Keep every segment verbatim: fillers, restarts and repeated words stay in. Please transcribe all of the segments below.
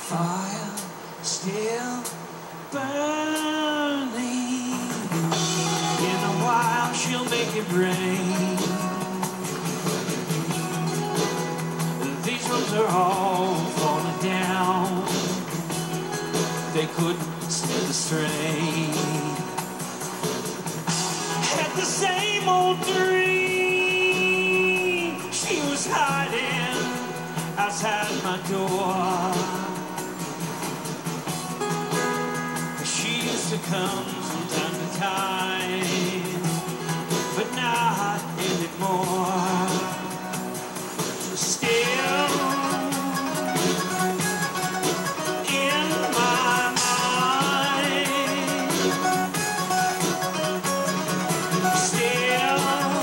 fire still burning. In a while she'll make it rain. These roads are all falling down. They couldn't stand the strain. Had the same old dream. She was hiding outside my door. She used to come from time to time, but not anymore. Still in my mind, still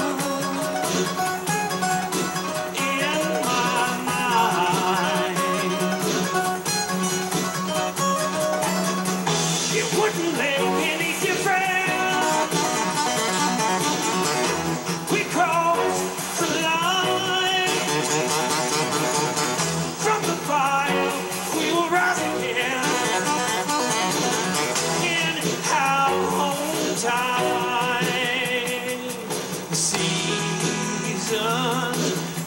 in my mind. It wouldn't make any difference. We crossed the line. From the fire we will rise again in our own time. The seasons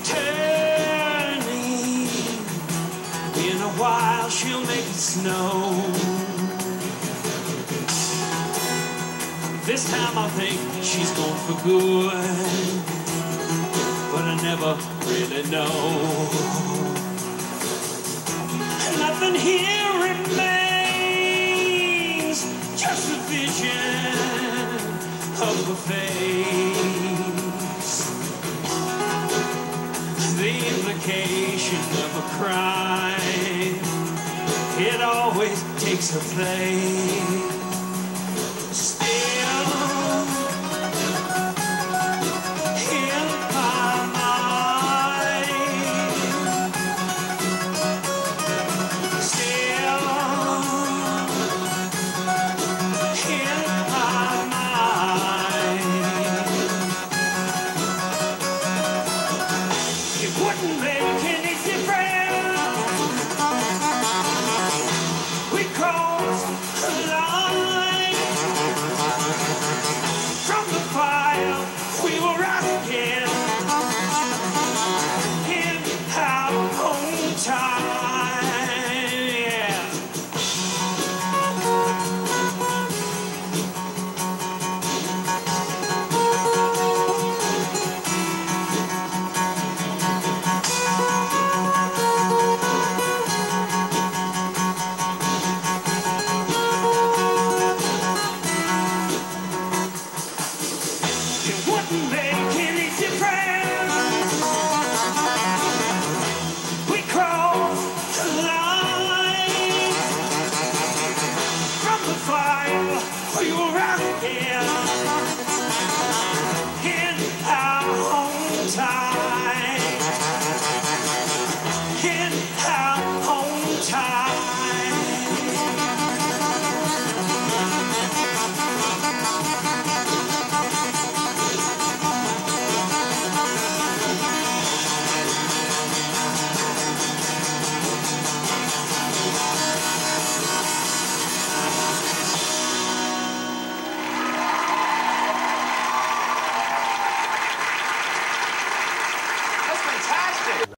turning. In a while she'll make it snow. This time I think she's gone for good, but I never really know. Nothing here remains, just a vision of her face. The implication of a crime, it always takes her place. Still in my mind, still in my mind. It wouldn't make any difference. We crossed the line. From the fire we will rise again in our own time. Yeah. It wouldn't make any difference. We crossed the line. From the fire we will rise again in our own time. In our own time. That's fantastic.